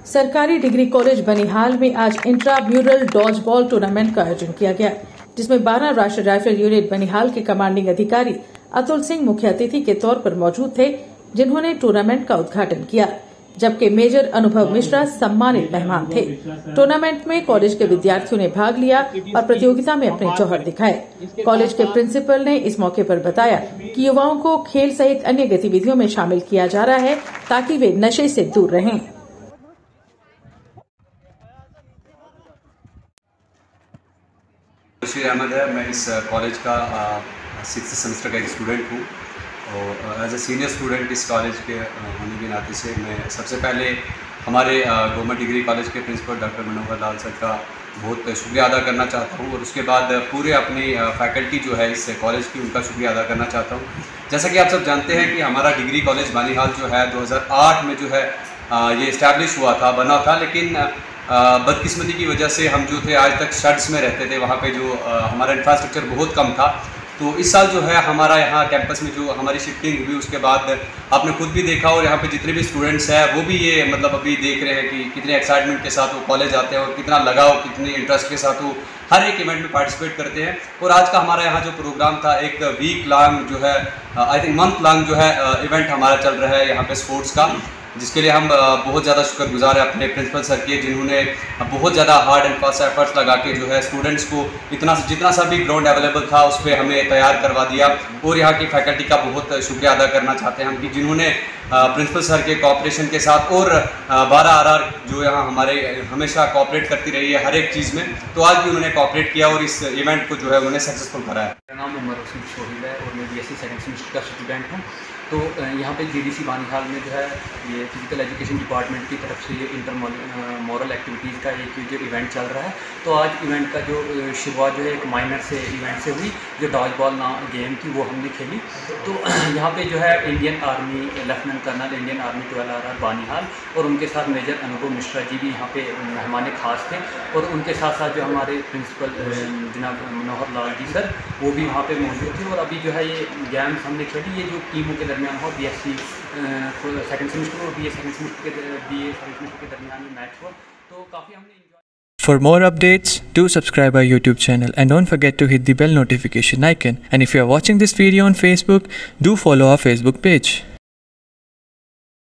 सरकारी degree college Banihal में आज intramural dodgeball tournament का आयोजन किया गया, जिसमें 12 राष्ट्रीय राइफल यूनिट बनिहाल के कमांडिंग अधिकारी अतुल सिंह मुख्य अतिथि के तौर पर मौजूद थे, जिन्होंने टूर्नामेंट का उद्घाटन किया, जबकि मेजर अनुभव मिश्रा सम्मानित मेहमान थे। टूर्नामेंट में कॉलेज के विद्यार्थियों ने भाग लिया और प्रतियोगिता में अपने जौहर दिखाए। कॉलेज के प्रिंसिपल ने इस मौके पर बताया कि युवाओं को खेल सहित अन्य गतिविधियों में शामिल किया जा रहा है ताकि वे नशे से दूर रहें। अहमद है, मैं इस कॉलेज का 6th सेमेस्टर का एक स्टूडेंट हूँ और एज ए सीनियर स्टूडेंट इस कॉलेज के होने के नाते से मैं सबसे पहले हमारे गवर्नमेंट डिग्री कॉलेज के principal doctor Manohar Lal sir का बहुत शुक्रिया अदा करना चाहता हूँ और उसके बाद पूरे अपनी फैकल्टी जो है इस कॉलेज की, उनका शुक्रिया अदा करना चाहता हूँ। जैसा कि आप सब जानते हैं कि हमारा डिग्री कॉलेज बनिहाल जो है 2008 में जो है ये इस्टेब्लिश हुआ था, बना था, लेकिन बदकिस्मती की वजह से हम जो थे आज तक शड्स में रहते थे, वहाँ पे जो हमारा इंफ्रास्ट्रक्चर बहुत कम था। तो इस साल जो है हमारा यहाँ कैंपस में जो हमारी शिफ्टिंग हुई, उसके बाद आपने खुद भी देखा और यहाँ पे जितने भी स्टूडेंट्स हैं वो भी ये मतलब अभी देख रहे हैं कि कितने एक्साइटमेंट के साथ वो कॉलेज आते हैं और कितना लगाव, कितने इंटरेस्ट के साथ वो हर एक इवेंट में पार्टिसिपेट करते हैं। और आज का हमारा यहाँ जो प्रोग्राम था, एक वीक लॉन्ग जो है, आई थिंक मंथ लॉन्ग जो है इवेंट हमारा चल रहा है यहाँ पे स्पोर्ट्स का, जिसके लिए हम बहुत ज़्यादा शुक्रगुजार हैं अपने प्रिंसिपल सर के, जिन्होंने बहुत ज़्यादा हार्ड एंड फास्ट एफर्ट्स लगा के जो है स्टूडेंट्स को जितना सा भी ग्राउंड अवेलेबल था उस पर हमें तैयार करवा दिया। और यहाँ की फैकल्टी का बहुत शुक्रिया अदा करना चाहते हैं हम कि जिन्होंने प्रिंसिपल सर के कोऑपरेशन के साथ और 12 RR जो यहाँ हमारे हमेशा कोऑपरेट करती रही है हर एक चीज़ में, तो आज भी उन्होंने कोऑपरेट किया और इस इवेंट को जो है उन्होंने सक्सेसफुल कराया। मेरा नाम उमर हुसैन शोहिल है और मैं BSc सेकंड सेमेस्टर का स्टूडेंट हूँ। तो यहाँ पे GDC बनिहाल में जो है ये फिज़िकल एजुकेशन डिपार्टमेंट की तरफ से ये इंटर मॉरल एक्टिविटीज़ का एक जो इवेंट चल रहा है। तो आज इवेंट का जो शुरुआत जो है एक माइनर से इवेंट से हुई, जो डॉज बॉल गेम थी वो हमने खेली। तो यहाँ पे जो है Indian army lieutenant colonel Indian army 12 RR Banihal और उनके साथ मेजर अनुभव मिश्रा जी भी यहाँ पे मेहमान खास थे और उनके साथ साथ जो हमारे प्रिंसिपल जनाब मनोहर लाल जी सर वो भी वहाँ पे मौजूद थे। और अभी जो है ये गेम्स हमने खेली, ये जो टीमों के दरमियान हो, BSc सेकंड सेमेस्टर और BA सेकंड सेमेस्टर के दरमियान ये मैच हुआ, तो काफ़ी हमने enjoy. For more updates, do subscribe our YouTube channel and don't forget to hit the bell notification icon. And if you are watching this video on Facebook, do follow our Facebook page.